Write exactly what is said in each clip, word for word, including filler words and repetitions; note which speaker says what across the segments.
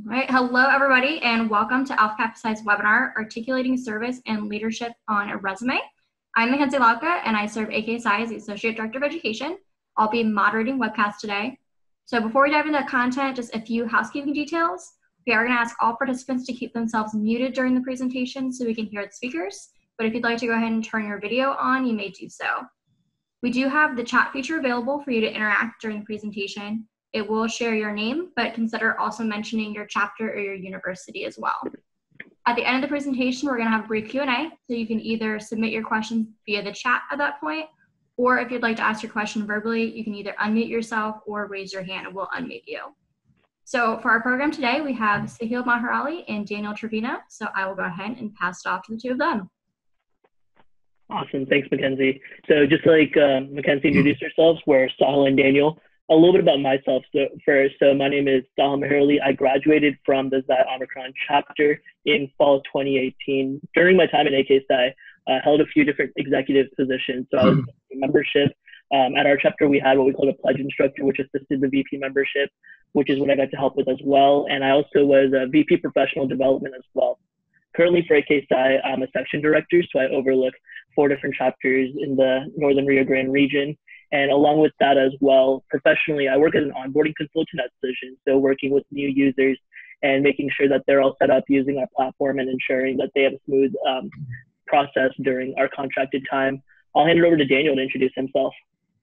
Speaker 1: All right, hello everybody, and welcome to Alpha Kappa Psi's webinar, Articulating Service and Leadership on a Resume. I'm Mackenzie Lauka, and I serve AKPsi as the Associate Director of Education. I'll be moderating webcast today. So before we dive into the content, just a few housekeeping details. We are going to ask all participants to keep themselves muted during the presentation so we can hear the speakers. But if you'd like to go ahead and turn your video on, you may do so. We do have the chat feature available for you to interact during the presentation. It will share your name, but consider also mentioning your chapter or your university as well. At the end of the presentation, we're going to have a brief Q and A, so you can either submit your questions via the chat at that point, or if you'd like to ask your question verbally, you can either unmute yourself or raise your hand and we'll unmute you. So for our program today, we have Sahil Maharali and Daniel Trevino, so I will go ahead and pass it off to the two of them.
Speaker 2: Awesome, thanks Mackenzie. So just like uh, Mackenzie introduced herself, we're Sahil and Daniel. A little bit about myself so first. So my name is Sahil Maharali. I graduated from the Xi Omicron chapter in fall twenty eighteen. During my time at AKPsi, I uh, held a few different executive positions. So I was in membership. Um, at our chapter, we had what we called a pledge instructor, which assisted the V P membership, which is what I got to help with as well. And I also was a V P professional development as well. Currently for AKPsi, I'm a section director, so I overlook four different chapters in the Northern Rio Grande region. And along with that as well, professionally, I work as an onboarding consultant at Cision. So working with new users and making sure that they're all set up using our platform and ensuring that they have a smooth um, process during our contracted time. I'll hand it over to Daniel to introduce himself.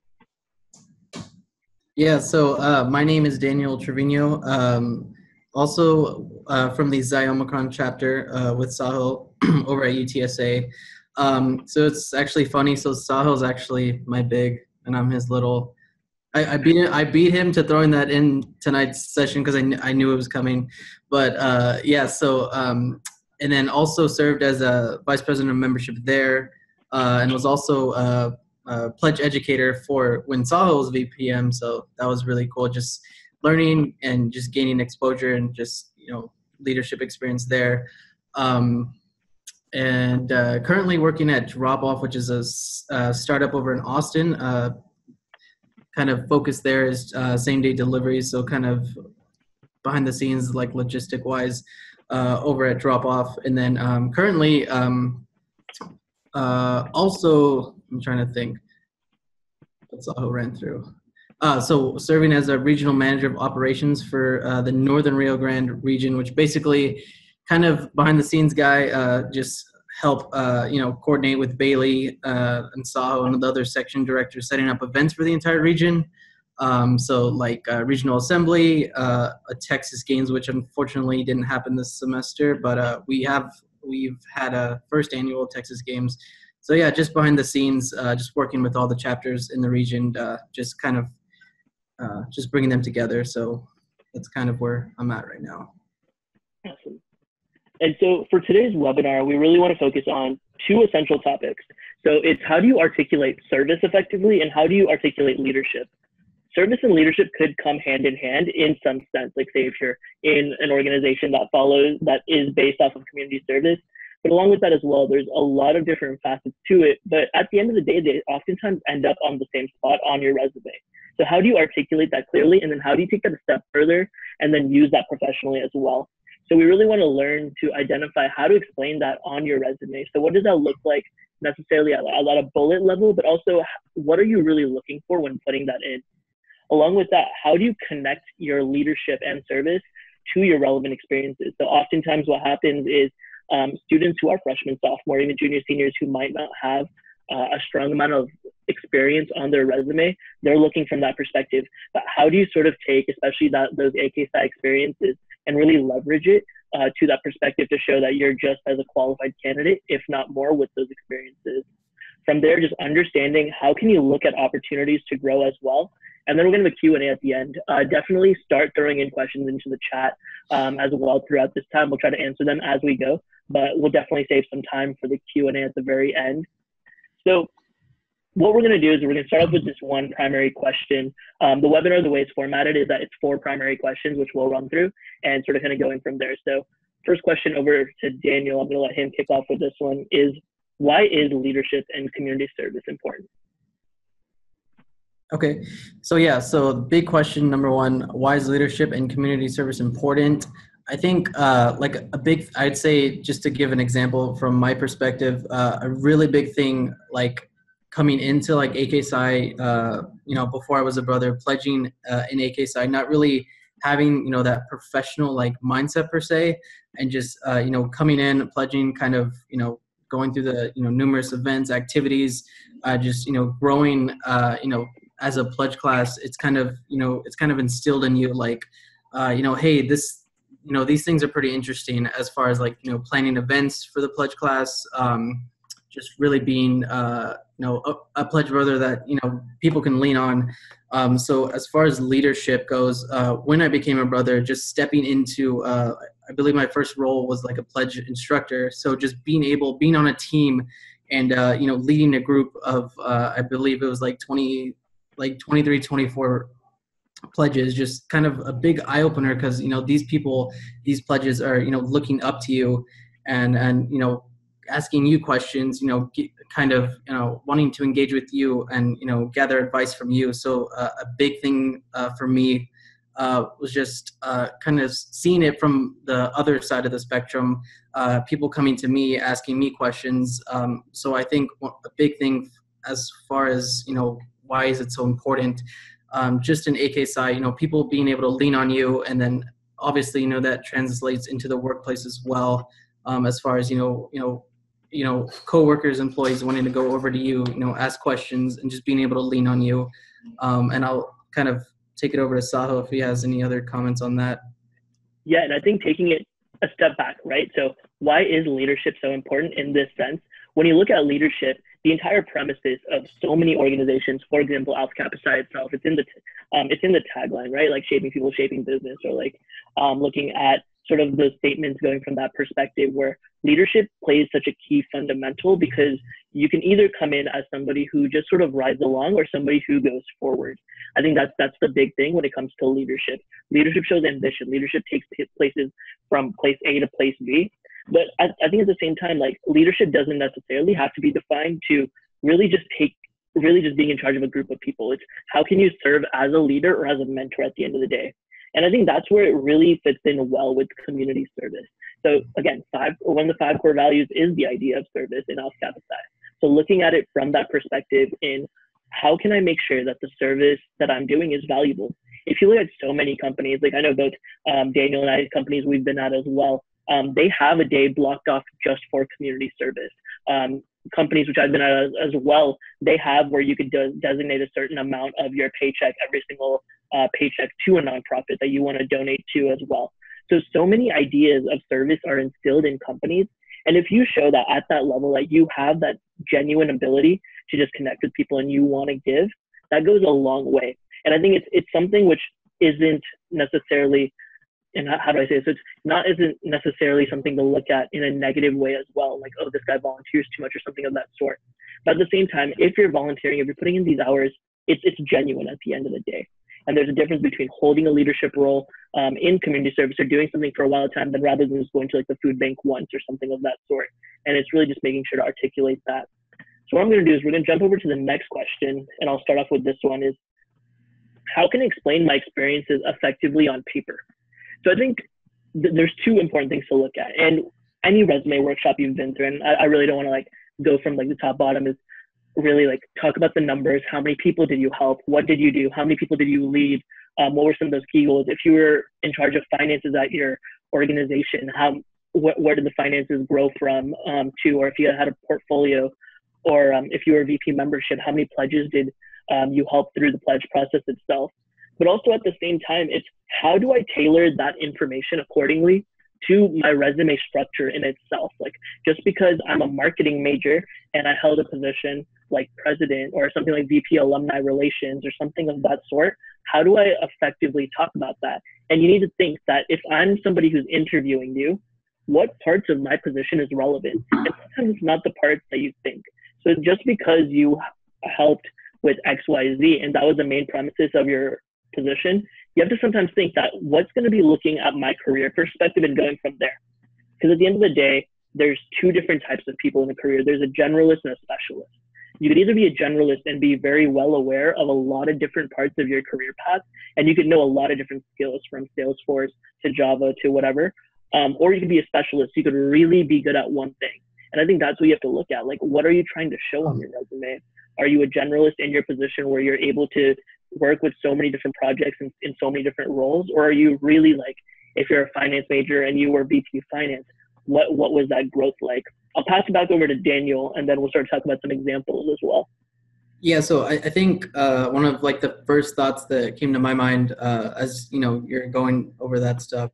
Speaker 3: Yeah, so uh, my name is Daniel Trevino. Um, also uh, from the Xi Omicron chapter uh, with Sahil over at U T S A. Um, so it's actually funny. So Sahil's actually my big, and I'm his little. I, I beat him. I beat him to throwing that in tonight's session because I, kn I knew it was coming. But uh, yeah, so um, and then also served as a vice president of membership there, uh, and was also a, a pledge educator for when Sahil was V P M. So that was really cool. Just learning and just gaining exposure and just you know leadership experience there. Um, and uh, currently working at Drop Off, which is a uh, startup over in Austin. Uh, kind of focus there is uh, same day delivery, so kind of behind the scenes, like logistic wise, uh, over at Drop Off. And then um, currently um, uh, also, I'm trying to think, that's all I ran through. Uh, so serving as a regional manager of operations for uh, the Northern Rio Grande region, which basically kind of behind the scenes guy, uh, just help, uh, you know, coordinate with Bailey uh, and Sahil and the other section directors setting up events for the entire region. Um, so like uh, regional assembly, uh, a Texas Games, which unfortunately didn't happen this semester, but uh, we have, we've had a first annual Texas Games. So yeah, just behind the scenes, uh, just working with all the chapters in the region, uh, just kind of, uh, just bringing them together. So that's kind of where I'm at right now.
Speaker 2: Awesome. And so for today's webinar, we really want to focus on two essential topics. So it's how do you articulate service effectively and how do you articulate leadership? Service and leadership could come hand in hand in some sense, like say if you're in an organization that follows, that is based off of community service. But along with that as well, there's a lot of different facets to it. But at the end of the day, they oftentimes end up on the same spot on your resume. So how do you articulate that clearly? And then how do you take that a step further and then use that professionally as well? So we really want to learn to identify how to explain that on your resume. So what does that look like necessarily at a lot of bullet level, but also what are you really looking for when putting that in? Along with that, how do you connect your leadership and service to your relevant experiences? So oftentimes what happens is um, students who are freshmen, sophomore, even junior, seniors who might not have uh, a strong amount of experience on their resume, they're looking from that perspective. But how do you sort of take, especially that those AKPsi experiences, and really leverage it uh, to that perspective to show that you're just as a qualified candidate, if not more, with those experiences. From there, just understanding how can you look at opportunities to grow as well. And then we're going to have a Q and A at the end. Uh, definitely start throwing in questions into the chat um, as well throughout this time. We'll try to answer them as we go, but we'll definitely save some time for the Q and A at the very end. So what we're going to do is we're going to start off with this one primary question. Um, the webinar, the way it's formatted is that it's four primary questions, which we'll run through and sort of kind of going from there. So first question over to Daniel, I'm going to let him kick off with this one, is why is leadership and community service important?
Speaker 3: Okay, so yeah, so the big question number one, why is leadership and community service important? I think uh, like a big, I'd say just to give an example from my perspective, uh, a really big thing like coming into like AKPsi, uh, you know, before I was a brother, pledging uh, in AKPsi, not really having, you know, that professional like mindset per se, and just, uh, you know, coming in, pledging, kind of, you know, going through the, you know, numerous events, activities, uh, just, you know, growing, uh, you know, as a pledge class, it's kind of, you know, it's kind of instilled in you like, uh, you know, hey, this, you know, these things are pretty interesting as far as like, you know, planning events for the pledge class, um, just really being, uh, you know, a, a pledge brother that, you know, people can lean on. Um, so as far as leadership goes, uh, when I became a brother, just stepping into, uh, I believe my first role was like a pledge instructor. So just being able, being on a team and, uh, you know, leading a group of, uh, I believe it was like twenty, like twenty-three, twenty-four pledges, just kind of a big eye opener, because, you know, these people, these pledges are, you know, looking up to you and, and, you know, asking you questions, you know, get, kind of, you know, wanting to engage with you and, you know, gather advice from you. So uh, a big thing uh, for me uh, was just uh, kind of seeing it from the other side of the spectrum, uh, people coming to me, asking me questions. Um, so I think a big thing as far as, you know, why is it so important? Um, just in AKPsi, you know, people being able to lean on you, and then obviously, you know, that translates into the workplace as well. Um, as far as, you know, you know, you know, coworkers, employees wanting to go over to you, you know, ask questions and just being able to lean on you. Um, and I'll kind of take it over to Sahil if he has any other comments on that.
Speaker 2: Yeah, and I think taking it a step back, right? So why is leadership so important in this sense? When you look at leadership, the entire premises of so many organizations, for example, Alpha Kappa Psi itself, it's in the um, it's in the tagline, right? Like shaping people, shaping business, or like um, looking at sort of the statements going from that perspective, where leadership plays such a key fundamental, because you can either come in as somebody who just sort of rides along or somebody who goes forward. I think that's that's the big thing when it comes to leadership. Leadership shows ambition. Leadership takes places from place A to place B. But I, I think at the same time, like, leadership doesn't necessarily have to be defined to really just take, really just being in charge of a group of people. It's how can you serve as a leader or as a mentor at the end of the day? And I think that's where it really fits in well with community service. So again, five, one of the five core values is the idea of service in Alpha Kappa Psi. So looking at it from that perspective, in how can I make sure that the service that I'm doing is valuable? If you look at so many companies, like I know both um, Daniel and I, companies we've been at as well, Um, they have a day blocked off just for community service. Um, companies which I've been at as, as well, they have where you could de- designate a certain amount of your paycheck, every single uh, paycheck, to a nonprofit that you want to donate to as well. So, so many ideas of service are instilled in companies. And if you show that at that level, that you have that genuine ability to just connect with people and you want to give, that goes a long way. And I think it's, it's something which isn't necessarily, and how do I say this? So it's not isn't necessarily something to look at in a negative way as well, like, oh, this guy volunteers too much or something of that sort. But at the same time, if you're volunteering, if you're putting in these hours, it's it's genuine at the end of the day. And there's a difference between holding a leadership role um, in community service or doing something for a while time, than rather than just going to like the food bank once or something of that sort. And it's really just making sure to articulate that. So what I'm going to do is we're going to jump over to the next question, and I'll start off with this one: is how can I explain my experiences effectively on paper? So I think th- there's two important things to look at. And any resume workshop you've been through, and I, I really don't want to like go from like the top bottom, is really like talk about the numbers. How many people did you help? What did you do? How many people did you lead? Um, what were some of those key goals? If you were in charge of finances at your organization, how wh- where did the finances grow from um, to? Or if you had a portfolio, or um, if you were a V P membership, how many pledges did um, you help through the pledge process itself? But also at the same time, it's how do I tailor that information accordingly to my resume structure in itself? Like, just because I'm a marketing major and I held a position like president or something like V P alumni relations or something of that sort, how do I effectively talk about that? And you need to think that if I'm somebody who's interviewing you, what parts of my position is relevant? And sometimes it's not the parts that you think. So just because you helped with X, Y, Z, and that was the main premises of your position, you have to sometimes think that what's going to be looking at my career perspective and going from there. Because at the end of the day, there's two different types of people in a career. There's a generalist and a specialist. You could either be a generalist and be very well aware of a lot of different parts of your career path, and you could know a lot of different skills from Salesforce to Java to whatever, um, or you could be a specialist. You could really be good at one thing. And I think that's what you have to look at. Like, what are you trying to show on your resume? Are you a generalist in your position where you're able to work with so many different projects and in so many different roles? Or are you really like, if you're a finance major and you were V P finance, what, what was that growth like? I'll pass it back over to Daniel, and then we'll start talking about some examples as well.
Speaker 3: Yeah, so I, I think uh, one of like the first thoughts that came to my mind uh, as, you know, you're going over that stuff,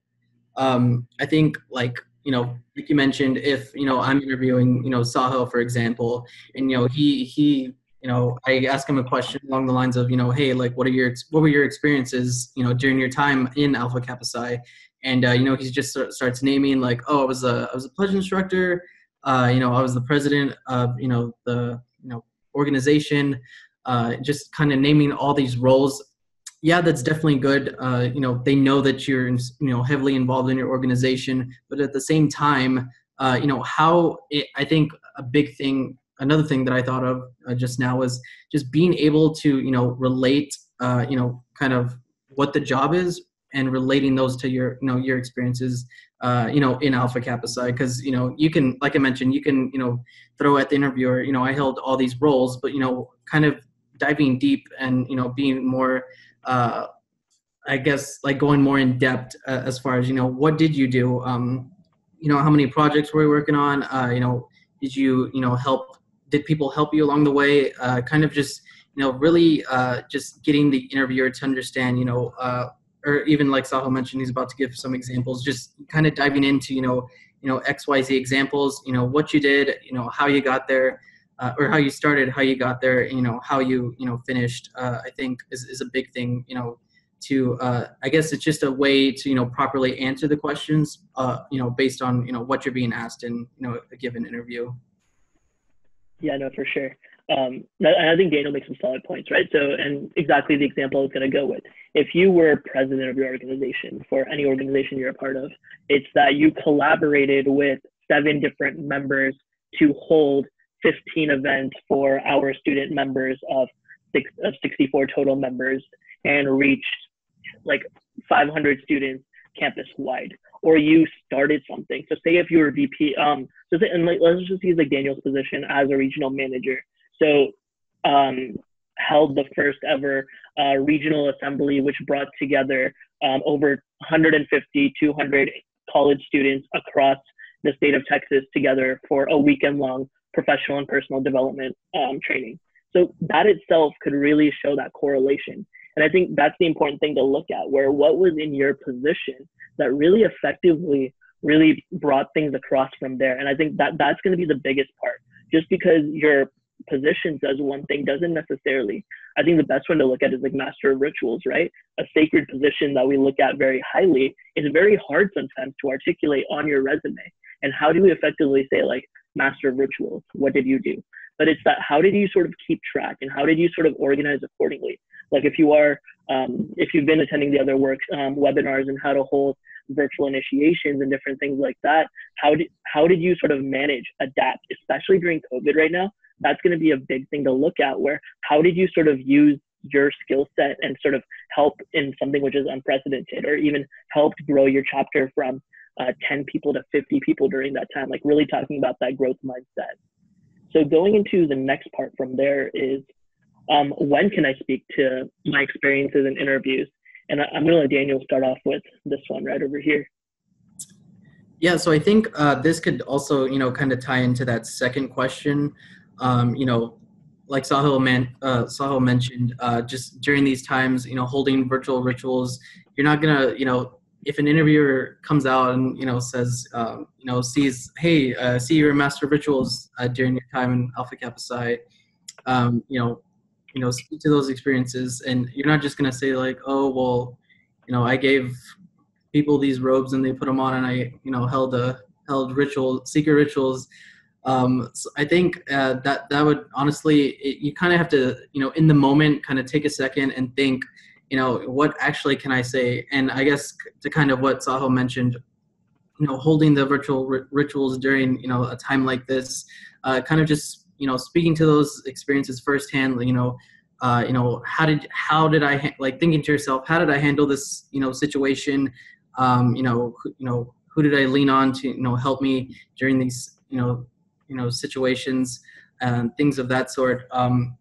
Speaker 3: um, I think like, you know, like you mentioned, if, you know, I'm interviewing, you know, Sahil, for example, and, you know, he, he, you know, I ask him a question along the lines of, you know, hey, like, what are your, what were your experiences, you know, during your time in Alpha Kappa Psi? And, uh, you know, he just starts naming like, oh, I was a, I was a pledge instructor. Uh, you know, I was the president of, you know, the, you know, organization, uh, just kind of naming all these roles. Yeah, that's definitely good. Uh, you know, they know that you're, you know, heavily involved in your organization, but at the same time, uh, you know, how it, I think a big thing, another thing that I thought of uh, just now was just being able to, you know, relate, uh, you know, kind of what the job is and relating those to your, you know, your experiences, uh, you know, in Alpha Kappa Psi. Because, you know, you can, like I mentioned, you can, you know, throw at the interviewer, you know, I held all these roles, but, you know, kind of diving deep and, you know, being more, uh, I guess, like going more in depth uh, as far as, you know, what did you do? Um, you know, how many projects were you working on? Uh, you know, did you, you know, help, did people help you along the way? Uh, kind of just, you know, really uh, just getting the interviewer to understand, you know, uh, or even like Sahil mentioned, he's about to give some examples, just kind of diving into, you know, you know, X Y Z examples, you know, what you did, you know, how you got there, uh, or how you started, how you got there, you know, how you, you know, finished, uh, I think is, is a big thing, you know, to, uh, I guess it's just a way to, you know, properly answer the questions, uh, you know, based on, you know, what you're being asked in, you know, a given interview.
Speaker 2: Yeah, no, for sure. Um, and I think Daniel makes some solid points, right? So, and exactly the example I was going to go with. If you were president of your organization, for any organization you're a part of, it's that you collaborated with seven different members to hold fifteen events for our student members of, six, of sixty-four total members and reached like five hundred students campus-wide. Or you started something. So say if you were V P, um, so say, and like, let's just use like Daniel's position as a regional manager. So um, held the first ever uh, regional assembly, which brought together um, over one hundred fifty, two hundred college students across the state of Texas together for a weekend long professional and personal development um, training. So that itself could really show that correlation. And I think that's the important thing to look at, where what was in your position that really effectively really brought things across from there. And I think that that's going to be the biggest part. Just because your position says one thing doesn't necessarily. I think the best one to look at is like master of rituals, right? A sacred position that we look at very highly is very hard sometimes to articulate on your resume. And how do we effectively say like master of rituals? What did you do? But it's that how did you sort of keep track and how did you sort of organize accordingly? Like if you are, um, if you've been attending the other work um, webinars and how to hold virtual initiations and different things like that, how did how did you sort of manage, adapt, especially during COVID right now? That's going to be a big thing to look at. Where how did you sort of use your skill set and sort of help in something which is unprecedented, or even helped grow your chapter from uh, ten people to fifty people during that time? Like really talking about that growth mindset. So going into the next part from there is, um, when can I speak to my experiences in interviews? And I, I'm going to let Daniel start off with this one right over here.
Speaker 3: Yeah, so I think uh, this could also, you know, kind of tie into that second question. Um, you know, like Sahil, man, uh, Sahil mentioned, uh, just during these times, you know, holding virtual rituals, you're not going to, you know, if an interviewer comes out and, you know, says, um, you know, sees, hey, uh, see your master of rituals uh, during your time in Alpha Kappa Psi, um, you know, you know, speak to those experiences. And you're not just going to say like, oh, well, you know, I gave people these robes and they put them on and I, you know, held a, held ritual, secret rituals. Um, so I think uh, that, that would honestly, it, you kind of have to, you know, in the moment, kind of take a second and think, you know, what actually can I say? And I guess to kind of what Sahil mentioned, you know, holding the virtual ri- rituals during, you know, a time like this, uh, kind of just, you know, speaking to those experiences firsthand, you know, uh, you know, how did, how did I, ha- like thinking to yourself, how did I handle this, you know, situation? Um, you know, who, you know, who did I lean on to, you know, help me during these, you know, you know, situations and things of that sort. Um,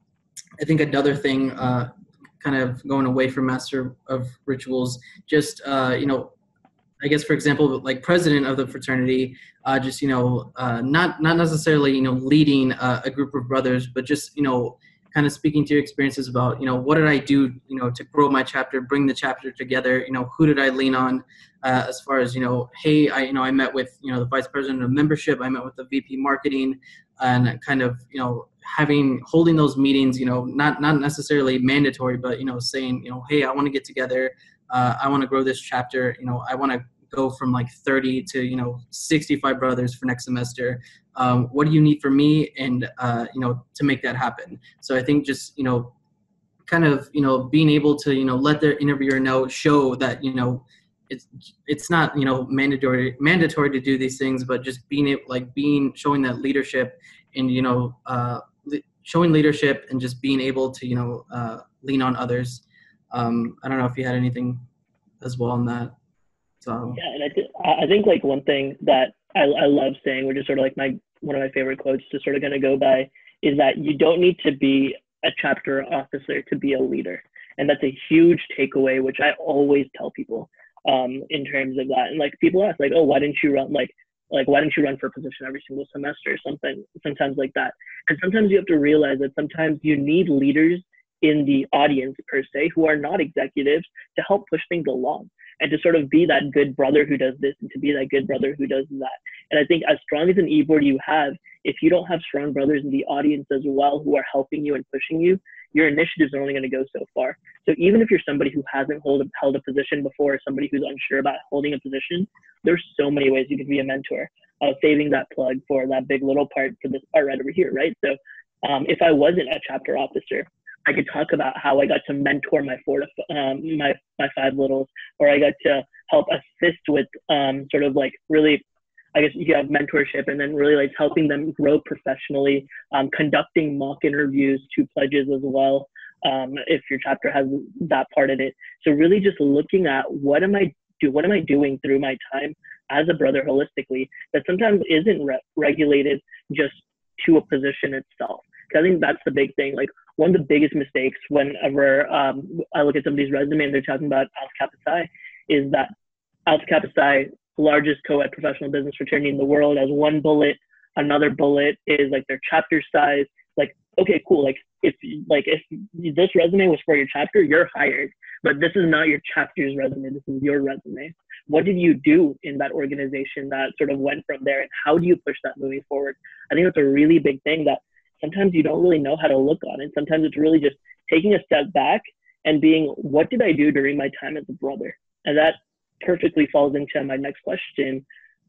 Speaker 3: I think another thing, uh, kind of going away from Master of Rituals, just, uh, you know, I guess, for example, like president of the fraternity, uh, just, you know, uh, not not necessarily, you know, leading uh, a group of brothers, but just, you know, kind of speaking to your experiences about, you know, what did I do, you know, to grow my chapter, bring the chapter together, you know, who did I lean on uh, as far as, you know, hey, I, you know, I met with, you know, the vice president of membership, I met with the V P marketing, and kind of, you know, having, holding those meetings, you know, not, not necessarily mandatory, but, you know, saying, you know, hey, I want to get together. Uh, I want to grow this chapter. You know, I want to go from like thirty to, you know, sixty-five brothers for next semester. Um, what do you need from me? And, uh, you know, to make that happen. So I think just, you know, kind of, you know, being able to, you know, let the interviewer know, show that, you know, it's, it's not, you know, mandatory, mandatory to do these things, but just being able, like being, showing that leadership and, you know, uh, showing leadership and just being able to, you know, uh, lean on others. Um, I don't know if you had anything as well on that. So.
Speaker 2: Yeah, and I, th- I think like one thing that I, I love saying, which is sort of like my one of my favorite quotes to sort of going to go by, is that you don't need to be a chapter officer to be a leader, and that's a huge takeaway, which I always tell people um, in terms of that. And like people ask, like, oh, why didn't you run like like why didn't you run for a position every single semester or something? Sometimes like that, and sometimes you have to realize that sometimes you need leaders in the audience per se who are not executives to help push things along, and to sort of be that good brother who does this and to be that good brother who does that. And I think as strong as an e-board you have, if you don't have strong brothers in the audience as well who are helping you and pushing you, your initiatives are only going to go so far. So even if you're somebody who hasn't hold, held a position before, or somebody who's unsure about holding a position, there's so many ways you can be a mentor. Uh, saving that plug for that big little part for this part right over here, right? So um, if I wasn't a chapter officer, I could talk about how I got to mentor my four to um, my my five littles, or I got to help assist with um, sort of like really, I guess you have mentorship, and then really like helping them grow professionally, um, conducting mock interviews to pledges as well, um, if your chapter has that part in it. So really just looking at what am I do, what am I doing through my time as a brother holistically that sometimes isn't re- regulated just to a position itself. Because I think that's the big thing. Like one of the biggest mistakes whenever um, I look at somebody's resume and they're talking about Alpha Kappa Psi is that Alpha Kappa Psi, largest co-ed professional business fraternity in the world, has one bullet. Another bullet is like their chapter size. Like, okay, cool. Like if like if this resume was for your chapter, you're hired. But this is not your chapter's resume. This is your resume. What did you do in that organization that sort of went from there, and how do you push that moving forward? I think that's a really big thing that sometimes you don't really know how to look on it. Sometimes it's really just taking a step back and being, what did I do during my time as a brother? And that perfectly falls into my next question,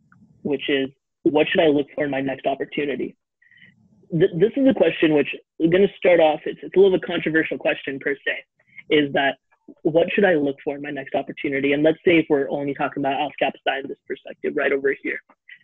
Speaker 2: which is, what should I look for in my next opportunity? Th- this is a question which I'm going to start off, it's, it's a little bit controversial question per se, is that what should I look for in my next opportunity? And let's say if we're only talking about Alpha Kappa Psi in this perspective right over here.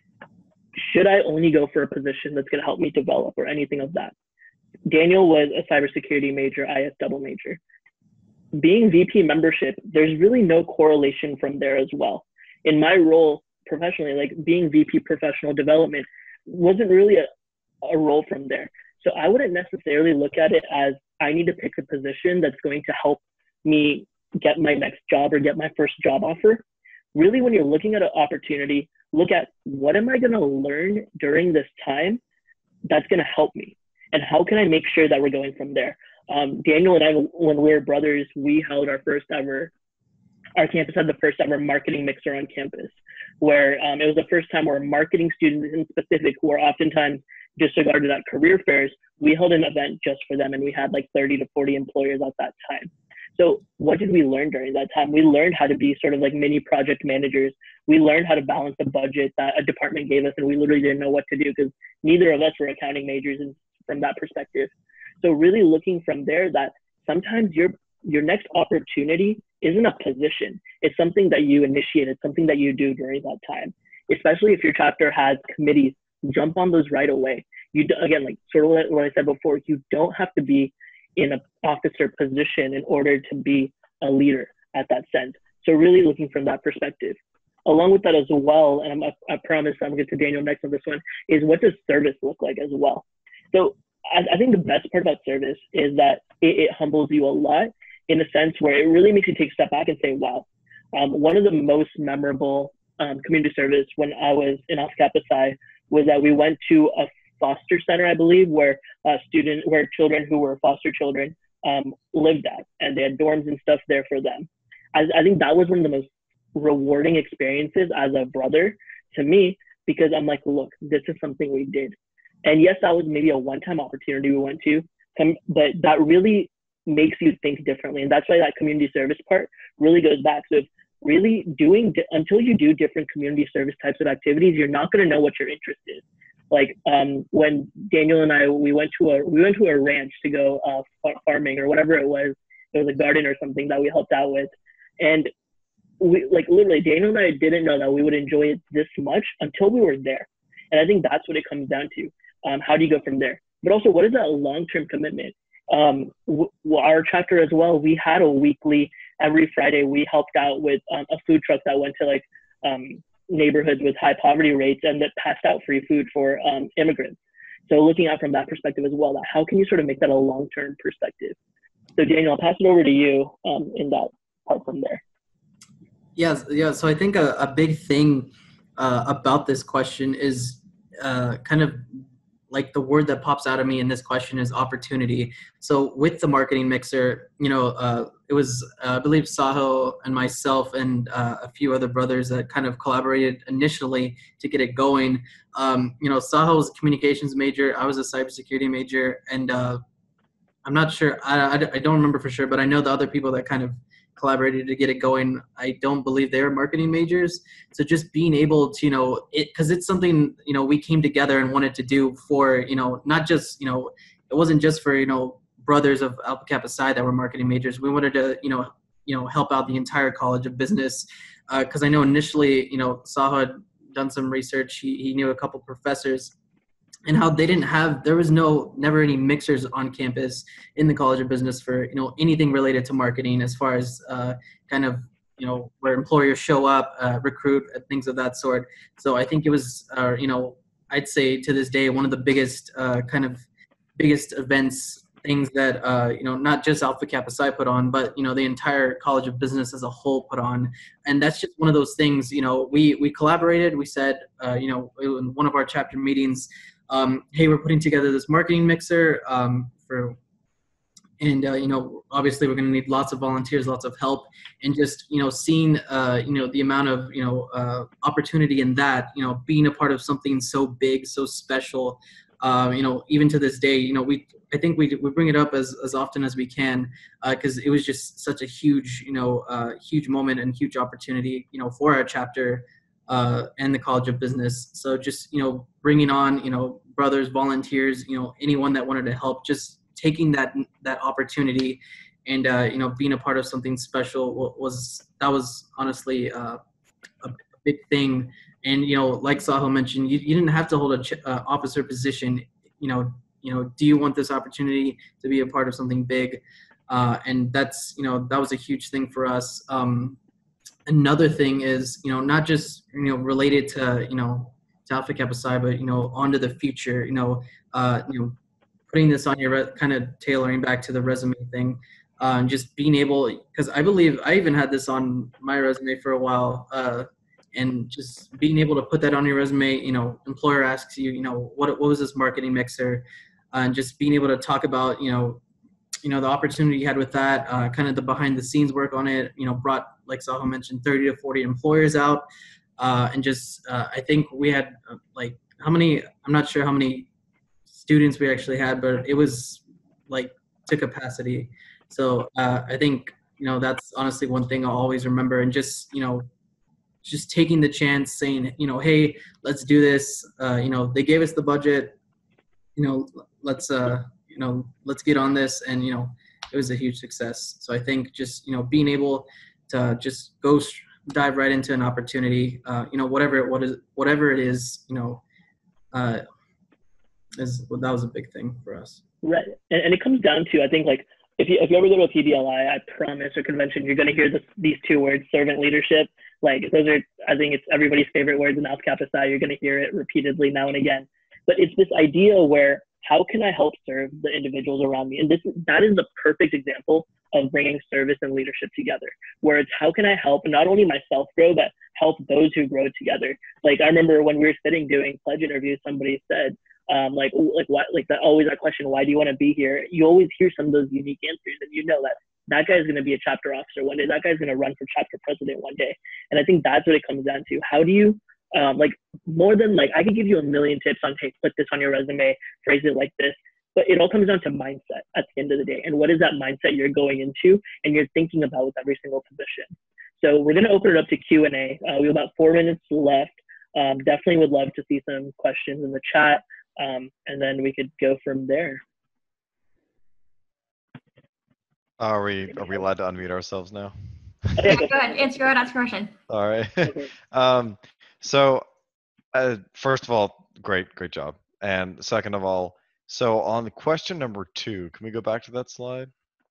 Speaker 2: Should I only go for a position that's going to help me develop or anything of that? Daniel was a cybersecurity major, I S double major. Being V P membership, there's really no correlation from there as well. In my role professionally, like being V P professional development wasn't really a, a role from there. So I wouldn't necessarily look at it as I need to pick a position that's going to help me get my next job or get my first job offer. Really, when you're looking at an opportunity, look at what am I going to learn during this time that's going to help me, and how can I make sure that we're going from there. Um, Daniel and I, when we were brothers, we held our first ever, our campus had the first ever marketing mixer on campus, where um, it was the first time where marketing students in specific, who are oftentimes disregarded at career fairs, we held an event just for them, and we had like thirty to forty employers at that time. So what did we learn during that time? We learned how to be sort of like mini project managers. We learned how to balance the budget that a department gave us, and we literally didn't know what to do because neither of us were accounting majors and from that perspective. So really looking from there that sometimes your your next opportunity isn't a position. It's something that you initiate. It's something that you do during that time, especially if your chapter has committees. Jump on those right away. You do, again, like sort of what what I said before, you don't have to be in an officer position in order to be a leader at that sense. So really looking from that perspective. Along with that as well, and I'm, I, I promise I'm going to get to Daniel next on this one, is what does service look like as well? So I, I think the best part about service is that it, it humbles you a lot in a sense where it really makes you take a step back and say, wow. Um, one of the most memorable um, community service when I was in Alpha Kappa Psi was that we went to a foster center, I believe, where uh, student, where children who were foster children um, lived at, and they had dorms and stuff there for them. I, I think that was one of the most rewarding experiences as a brother to me, because I'm like, look, this is something we did. And yes, that was maybe a one-time opportunity we went to, but that really makes you think differently. And that's why that community service part really goes back. So if really doing, until you do different community service types of activities, you're not going to know what your interest is. Like um, when Daniel and I, we went to a, we went to a ranch to go uh, farming or whatever it was. It was a garden or something that we helped out with. And we, like literally, Daniel and I didn't know that we would enjoy it this much until we were there. And I think that's what it comes down to. Um, how do you go from there? But also, what is that long-term commitment? Um, w- our chapter as well, we had a weekly, every Friday, we helped out with um, a food truck that went to like um, neighborhoods with high poverty rates and that passed out free food for um, immigrants. So looking at from that perspective as well, that how can you sort of make that a long-term perspective? So Daniel, I'll pass it over to you um, in that part from there.
Speaker 3: Yes, yeah. So I think a, a big thing uh, about this question is uh, kind of like the word that pops out of me in this question is opportunity. So with the marketing mixer, you know, uh, it was, uh, I believe Sahil and myself and uh, a few other brothers that kind of collaborated initially to get it going. Um, you know, Sahil was a communications major. I was a cybersecurity major. And uh, I'm not sure, I, I, I don't remember for sure, but I know the other people that kind of collaborated to get it going, I don't believe they were marketing majors. So just being able to, you know, it, cause it's something, you know, we came together and wanted to do for, you know, not just, you know, it wasn't just for, you know, brothers of Alpha Kappa Psi that were marketing majors. We wanted to, you know, you know, help out the entire College of Business. Uh, cause I know initially, you know, Sahil had done some research. He, he knew a couple professors and how they didn't have, there was no, never any mixers on campus in the College of Business for, you know, anything related to marketing as far as uh, kind of, you know, where employers show up, uh, recruit, things of that sort. So I think it was, uh, you know, I'd say to this day, one of the biggest uh, kind of biggest events, things that, uh, you know, not just Alpha Kappa Psi put on, but, you know, the entire College of Business as a whole put on. And that's just one of those things, you know, we, we collaborated, we said, uh, you know, in one of our chapter meetings, Um, hey, we're putting together this marketing mixer um, for, and uh, you know, obviously we're going to need lots of volunteers, lots of help, and just, you know, seeing, uh, you know, the amount of, you know, uh, opportunity in that, you know, being a part of something so big, so special, uh, you know, even to this day, you know, we, I think we we bring it up as as often as we can, because uh, it was just such a huge, you know, uh, huge moment and huge opportunity, you know, for our chapter. Uh, and the College of Business. So just, you know, bringing on, you know, brothers, volunteers, you know, anyone that wanted to help, just taking that, that opportunity and, uh, you know, being a part of something special was, that was honestly uh, a big thing. And, you know, like Sahil mentioned, you, you didn't have to hold a ch- uh, officer position, you know, you know, do you want this opportunity to be a part of something big? Uh, and that's, you know, that was a huge thing for us. Um, Another thing is, you know, not just, you know, related to, you know, to Alpha Kappa Psi, but, you know, onto the future, you know, uh, you know, putting this on your, re- kind of tailoring back to the resume thing, uh, and just being able, because I believe I even had this on my resume for a while, uh, and just being able to put that on your resume, you know, employer asks you, you know, what, what was this marketing mixer, uh, and just being able to talk about, you know, you know, the opportunity you had with that, uh, kind of the behind the scenes work on it, you know, brought, like Sahil mentioned, thirty to forty employers out. Uh, and just, uh, I think we had uh, like how many, I'm not sure how many students we actually had, but it was like to capacity. So uh, I think, you know, that's honestly one thing I'll always remember. And just, you know, just taking the chance saying, you know, hey, let's do this. Uh, you know, they gave us the budget, you know, let's, uh, you know, let's get on this. And, you know, it was a huge success. So I think just, you know, being able to just go dive right into an opportunity, uh, you know, whatever it, what is, whatever it is, you know, uh, is well, that was a big thing for us.
Speaker 2: Right. And, and it comes down to, I think, like, if you, if you ever go to a P B L I, I promise, or convention, you're going to hear this, these two words, servant leadership. Like, those are, I think it's everybody's favorite words in Alpha Kappa Psi. You're going to hear it repeatedly now and again. But it's this idea where, how can I help serve the individuals around me? And this that is the perfect example of bringing service and leadership together, where it's how can I help not only myself grow, but help those who grow together. Like, I remember when we were sitting doing pledge interviews, somebody said, um, like, like what, like that, always that question, why do you want to be here? You always hear some of those unique answers, and you know that that guy's going to be a chapter officer one day. That guy's going to run for chapter president one day. And I think that's what it comes down to. How do you, um, like, more than like, I could give you a million tips on, hey, put this on your resume, phrase it like this, but it all comes down to mindset at the end of the day. And what is that mindset you're going into and you're thinking about with every single position? So we're going to open it up to Q and A. Uh, we have about four minutes left. Um, definitely would love to see some questions in the chat. Um, and then we could go from there.
Speaker 4: Are we are we allowed to unmute ourselves now?
Speaker 1: Yeah, go ahead. Answer, go ahead, ask a question.
Speaker 4: All right. um, so uh, first of all, great, great job. And second of all, so on question number two, can we go back to that slide?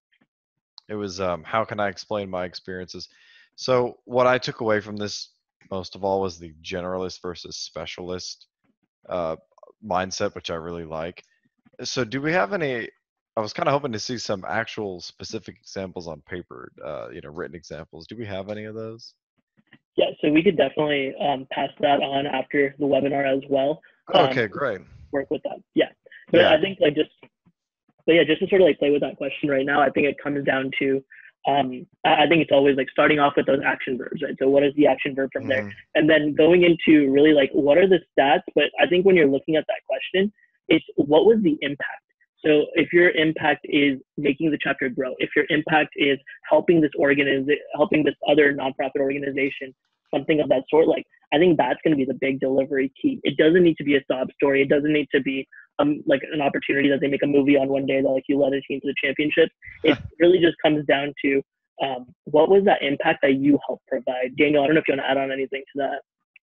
Speaker 4: It was um, how can I explain my experiences? So what I took away from this most of all was the generalist versus specialist uh, mindset, which I really like. So do we have any, I was kind of hoping to see some actual specific examples on paper, uh, you know, written examples. Do we have any of those?
Speaker 2: Yeah, so we could definitely um, pass that on after the webinar as well. Um,
Speaker 4: Okay, great.
Speaker 2: Work with that. Yeah. But
Speaker 4: Yeah.
Speaker 2: I think like just, but yeah, just to sort of like play with that question right now, I think it comes down to, um, I I think it's always like starting off with those action verbs, right? So what is the action verb from there?
Speaker 4: Mhm.
Speaker 2: And then going into really like, what are the stats? But I think when you're looking at that question, it's what was the impact? So if your impact is making the chapter grow, if your impact is helping this organization, helping this other nonprofit organization, something of that sort, like I think that's going to be the big delivery key. It doesn't need to be a sob story. It doesn't need to be um like an opportunity that they make a movie on one day that like you led a team to the championship. It really just comes down to um what was that impact that you helped provide. Daniel, I don't know if you want to add on anything to that.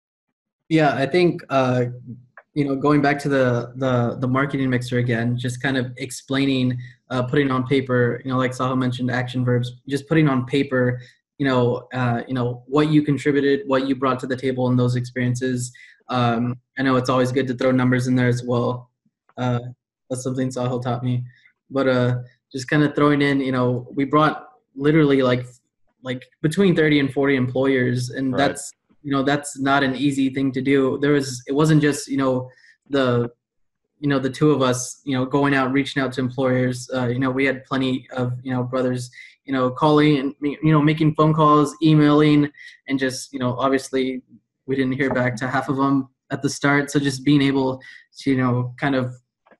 Speaker 3: Yeah, I think uh, you know, going back to the the the marketing mixer again, just kind of explaining, uh, putting on paper, you know, like Sahil mentioned, action verbs, just putting on paper, you know, uh, you know, what you contributed, what you brought to the table in those experiences. Um, I know it's always good to throw numbers in there as well. Uh, that's something Sahil taught me, but uh, just kind of throwing in, you know, we brought literally like like between thirty and forty employers, and
Speaker 4: Right.
Speaker 3: that's, you know, that's not an easy thing to do. There was, it wasn't just, you know, the, you know, the two of us, you know, going out, reaching out to employers. Uh, you know, we had plenty of, you know, brothers, you know, calling and, you know, making phone calls, emailing, and just, you know, obviously we didn't hear back to half of them at the start. So just being able to, you know, kind of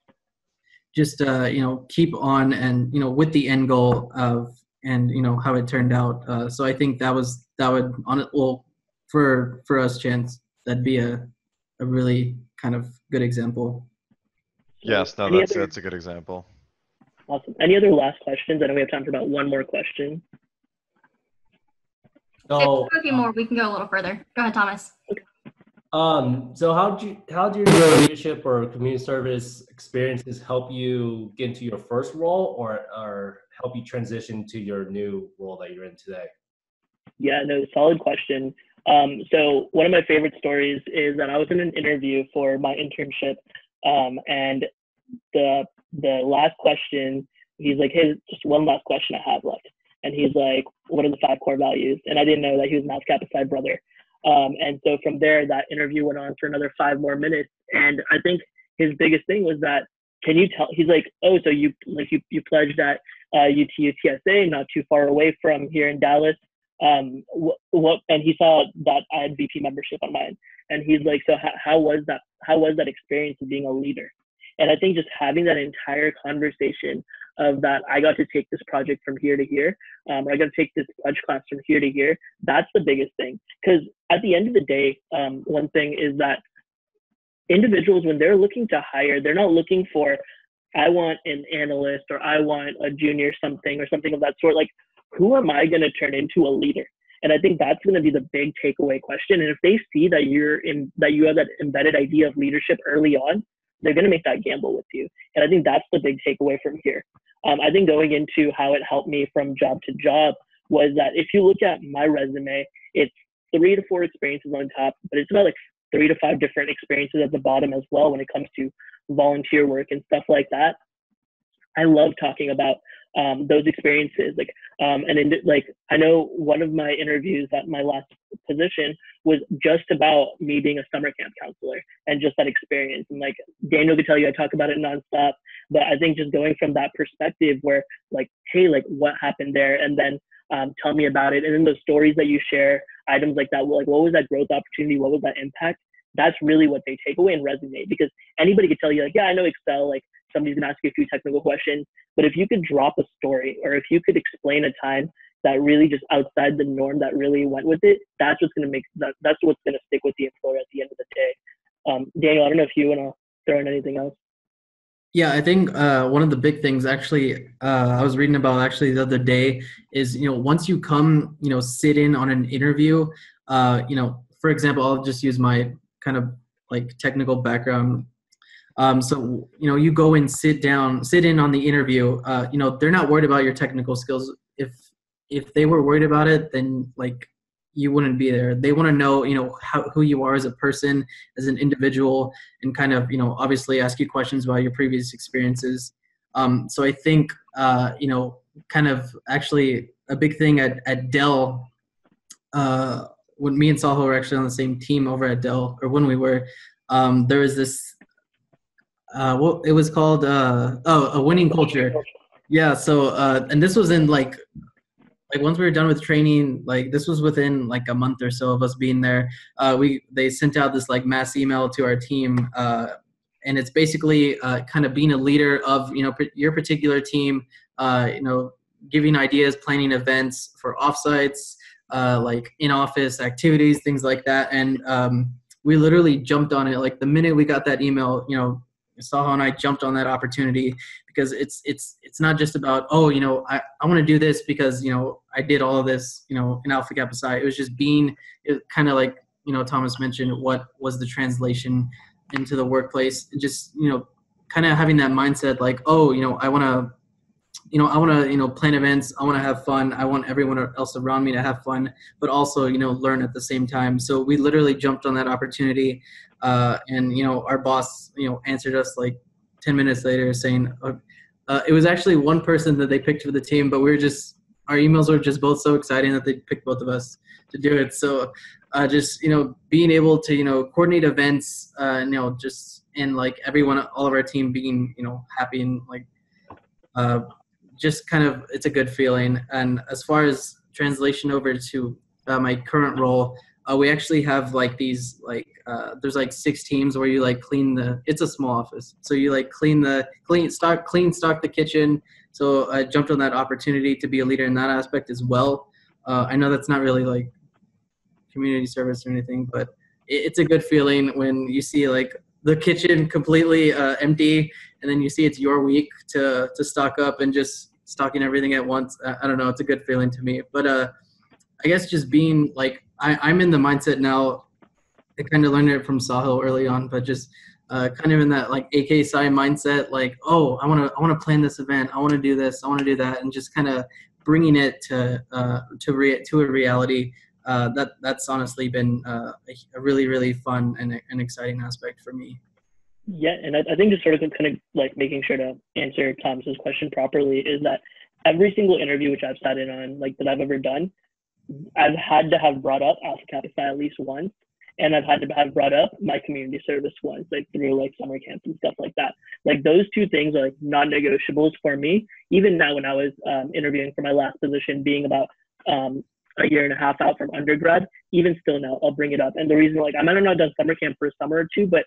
Speaker 3: just, uh, you know, keep on and, you know, with the end goal of, and, you know, how it turned out. Uh, so I think that was, that would on it. Well, for, for us, Chance, that'd be a, a really kind of good example.
Speaker 4: Yes, no,
Speaker 2: Any
Speaker 4: that's
Speaker 2: other-
Speaker 4: that's a good example.
Speaker 2: Awesome. Any other last questions? I know we have time for about one more question.
Speaker 5: So,
Speaker 1: If a few more, we can go a little further. Go ahead, Thomas.
Speaker 5: um, so how do you how do your leadership or community service experiences help you get into your first role, or or help you transition to your new role that you're in today?
Speaker 2: Yeah, no, solid question. Um, so one of my favorite stories is that I was in an interview for my internship, um, and the the last question, he's like, hey, just one last question I have left. And he's like, what are the five core values? And I didn't know that he was an Alpha Kappa Psi brother. Um, and so from there, that interview went on for another five more minutes. And I think his biggest thing was that, can you tell, he's like, oh, so you like you, you pledged at uh, U T U T S A, not too far away from here in Dallas. Um, what, what, and he saw that I had V P membership on mine. And he's like, so how, how was that, how was that experience of being a leader? And I think just having that entire conversation of that, I got to take this project from here to here, um, or I got to take this pledge class from here to here. That's the biggest thing. Because at the end of the day, um, one thing is that individuals, when they're looking to hire, they're not looking for, I want an analyst or I want a junior something or something of that sort. Like, who am I going to turn into a leader? And I think that's going to be the big takeaway question. And if they see that you're in, that you have that embedded idea of leadership early on, they're going to make that gamble with you. And I think that's the big takeaway from here. Um, I think going into how it helped me from job to job was that if you look at my resume, it's three to four experiences on top, but it's about like three to five different experiences at the bottom as well when it comes to volunteer work and stuff like that. I love talking about um, those experiences. Like, um, and in, like, I know one of my interviews at my last position was just about me being a summer camp counselor and just that experience. And like Daniel could tell you, I talk about it nonstop, but I think just going from that perspective where like, hey, like what happened there? And then um, tell me about it. And then those stories that you share, items like that, like what was that growth opportunity? What was that impact? That's really what they take away and resonate, because anybody could tell you like, yeah, I know Excel, like somebody's gonna ask you a few technical questions, but if you could drop a story or if you could explain a time that really just outside the norm that really went with it, that's what's gonna make that, that's what's gonna stick with the employer at the end of the day. Um, Daniel, I don't know if you wanna throw in anything else.
Speaker 3: Yeah, I think uh, one of the big things actually uh, I was reading about actually the other day is, you know, once you come, you know, sit in on an interview, uh, you know, for example, I'll just use my kind of like technical background. Um, so, you know, you go and sit down, sit in on the interview, uh, you know, they're not worried about your technical skills. If, if they were worried about it, then like you wouldn't be there. They want to know, you know, how, who you are as a person, as an individual, and kind of, you know, obviously ask you questions about your previous experiences. Um, so I think, uh, you know, kind of actually a big thing at, at Dell, uh, when me and Sahil were actually on the same team over at Dell, or when we were, um, there was this, uh, what it was called, uh, oh, a winning culture. Yeah. So, uh, and this was in like, like once we were done with training, like this was within like a month or so of us being there. Uh, we they sent out this like mass email to our team, uh, and it's basically uh, kind of being a leader of you know pr- your particular team. Uh, you know, giving ideas, planning events for offsites, uh, like in office activities, things like that. And um, we literally jumped on it. Like the minute we got that email, you know, Sahil and I jumped on that opportunity, because it's it's it's not just about, oh, you know, I, I want to do this because, you know, I did all of this, you know, in Alpha Kappa Psi. It was just being kind of like, you know, Thomas mentioned, what was the translation into the workplace, and just, you know, kind of having that mindset like, oh, you know, I want to, you know, I want to, you know, plan events. I want to have fun. I want everyone else around me to have fun, but also, you know, learn at the same time. So we literally jumped on that opportunity. Uh, and, you know, our boss, you know, answered us like ten minutes later saying, uh, uh, it was actually one person that they picked for the team, but we were just, our emails were just both so exciting that they picked both of us to do it. So uh, just, you know, being able to, you know, coordinate events, uh, you know, just, and like everyone, all of our team being, you know, happy and like, uh, just kind of, it's a good feeling. And as far as translation over to uh, my current role, uh, we actually have like these, like, uh, there's like six teams where you like clean the, it's a small office. So you like clean the, clean, stock, clean, stock the kitchen. So I jumped on that opportunity to be a leader in that aspect as well. Uh, I know that's not really like community service or anything, but it, it's a good feeling when you see like the kitchen completely uh, empty, and then you see it's your week to to stock up and just stocking everything at once. I, I don't know. It's a good feeling to me. But uh, I guess just being like, I, I'm in the mindset now. I kind of learned it from Sahil early on, but just uh, kind of in that like AKPsi mindset, like, oh, I want to I want to plan this event. I want to do this. I want to do that, and just kind of bringing it to uh, to re- to a reality. Uh, that that's honestly been uh, a, a really really fun and an exciting aspect for me.
Speaker 2: Yeah, and I, I think just sort of kind of like making sure to answer Thomas's question properly is that every single interview which I've sat in on, like that I've ever done, I've had to have brought up Alpha Kappa Psi at least once, and I've had to have brought up my community service once, like through like summer camps and stuff like that. Like those two things are like non-negotiables for me. Even now when I was um, interviewing for my last position, being about um, a year and a half out from undergrad, even still now, I'll bring it up. And the reason, like, I might not have done summer camp for a summer or two, but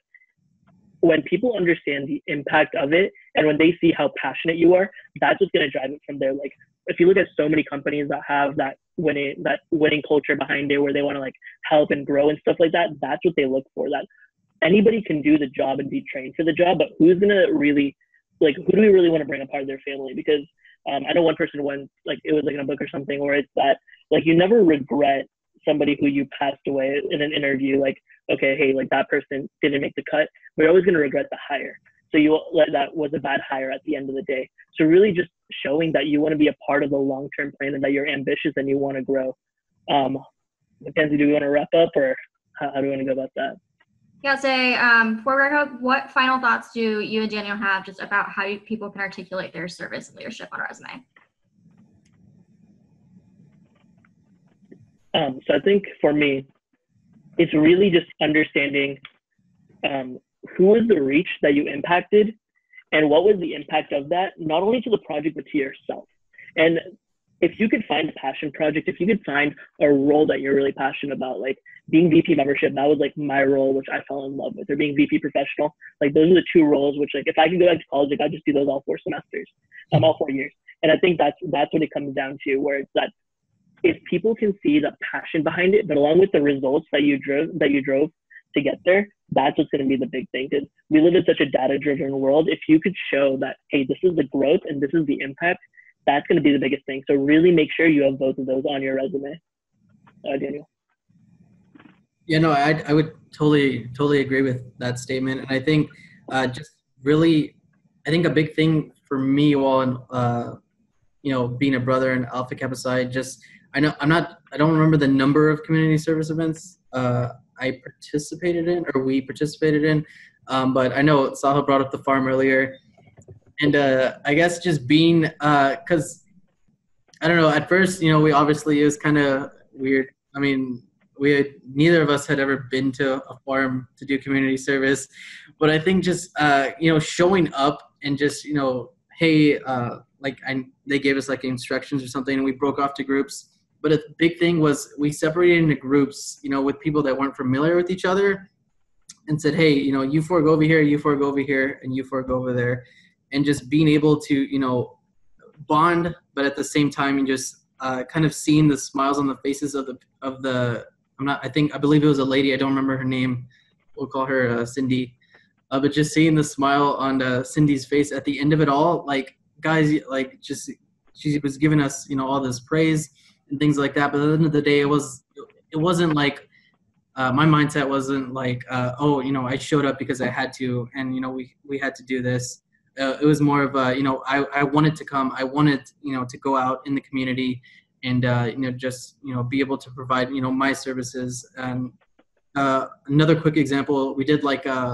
Speaker 2: when people understand the impact of it, and when they see how passionate you are, that's what's going to drive it from there. Like, if you look at so many companies that have that winning, that winning culture behind it, where they want to like help and grow and stuff like that, that's what they look for. That anybody can do the job and be trained for the job, but who's going to really, like, who do we really want to bring a part of their family? Because um, I know one person once, like, it was like in a book or something, where it's that, like, you never regret somebody who you passed away in an interview. Like, okay, hey, like that person didn't make the cut, we're always going to regret the hire. So you let that was a bad hire at the end of the day. So really just showing that you want to be a part of the long-term plan and that you're ambitious and you want to grow. Um, Mackenzie, do we want to wrap up, or how, how do we want to go about that?
Speaker 1: Yeah, say um, before we wrap up, what final thoughts do you and Daniel have just about how you, people can articulate their service and leadership on a resume?
Speaker 2: Um, so I think for me, it's really just understanding um, who was the reach that you impacted and what was the impact of that, not only to the project, but to yourself. And if you could find a passion project, if you could find a role that you're really passionate about, like being V P membership, that was like my role, which I fell in love with, or being V P professional, like those are the two roles, which like if I could go back to college, like I just do those all four semesters, um, all four years. And I think that's, that's what it comes down to, where it's that if people can see the passion behind it, but along with the results that you drove, that you drove to get there, that's what's going to be the big thing. Because we live in such a data-driven world. If you could show that, hey, this is the growth and this is the impact, that's going to be the biggest thing. So really make sure you have both of those on your resume. Uh, Daniel.
Speaker 3: Yeah, no, I I would totally totally agree with that statement, and I think uh, just really, I think a big thing for me while uh, you know, being a brother in Alpha Kappa Psi, just I know I'm not I don't remember the number of community service events uh, I participated in or we participated in, um, but I know Sahil brought up the farm earlier, and uh, I guess just being because uh, I don't know, at first, you know, we obviously it was kind of weird. I mean, we had, neither of us had ever been to a farm to do community service, but I think just uh, you know, showing up and just, you know, hey, uh, like I, they gave us like instructions or something, and we broke off to groups. But a big thing was we separated into groups, you know, with people that weren't familiar with each other, and said, hey, you know, you four go over here, you four go over here, and you four go over there, and just being able to, you know, bond, but at the same time, and just uh, kind of seeing the smiles on the faces of the of the. I'm not. I think I believe it was a lady. I don't remember her name. We'll call her uh, Cindy. Uh, but just seeing the smile on uh, Cindy's face at the end of it all, like guys, like just she was giving us, you know, all this praise and things like that. But at the end of the day, it was it wasn't like uh, my mindset wasn't like, uh, oh, you know, I showed up because I had to, and you know, we we had to do this. Uh, it was more of a, you know, I, I wanted to come. I wanted, you know, to go out in the community and, uh, you know, just, you know, be able to provide, you know, my services. And uh, another quick example, we did like, uh,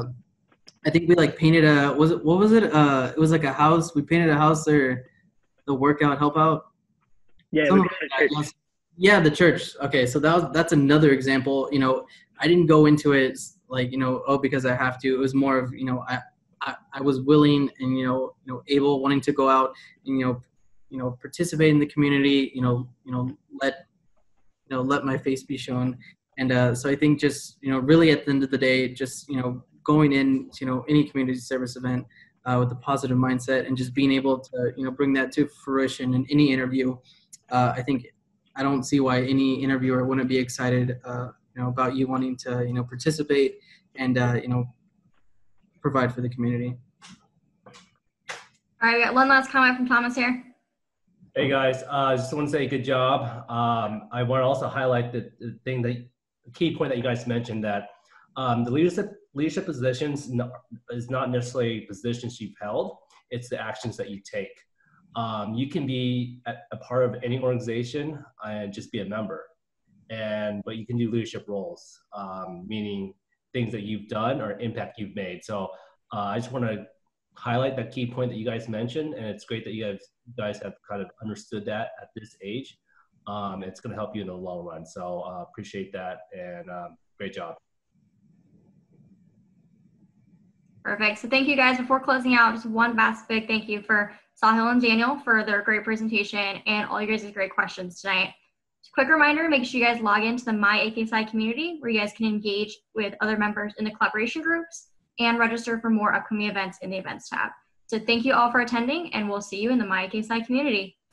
Speaker 3: I think we like painted a, was it, what was it? Uh, it was like a house. We painted a house or the workout help out.
Speaker 2: Yeah,
Speaker 3: Some
Speaker 2: we
Speaker 3: of
Speaker 2: did
Speaker 3: that,
Speaker 2: the church.
Speaker 3: yeah, the church. Okay. So that was, that's another example. You know, I didn't go into it like, you know, oh, because I have to. It was more of, you know, I, I, I was willing and, you know, you know, able, wanting to go out and, you know, you know, participate in the community, you know, you know, let, you know, let my face be shown. And uh, so I think just, you know, really at the end of the day, just, you know, going in, you know, any community service event uh, with a positive mindset and just being able to, you know, bring that to fruition in any interview. Uh, I think I don't see why any interviewer wouldn't be excited, uh, you know, about you wanting to, you know, participate and, uh, you know, provide for the community.
Speaker 1: All right, we got one last comment from Thomas here.
Speaker 5: Hey guys, I uh, just want to say good job. Um, I want to also highlight the, the thing that, the key point that you guys mentioned, that um, the leadership leadership positions no, is not necessarily positions you've held, it's the actions that you take. Um, you can be a, a part of any organization and just be a member, and but you can do leadership roles, um, meaning things that you've done or impact you've made. So uh, I just want to highlight that key point that you guys mentioned, and it's great that you guys guys have kind of understood that at this age. Um, it's going to help you in the long run. So uh, appreciate that, and um, great job.
Speaker 1: Perfect. So thank you guys. Before closing out, just one last big thank you for Sahil and Daniel for their great presentation and all you guys' great questions tonight. Just a quick reminder, make sure you guys log into the My AKPsi community where you guys can engage with other members in the collaboration groups and register for more upcoming events in the events tab. So thank you all for attending, and we'll see you in the My AKPsi community.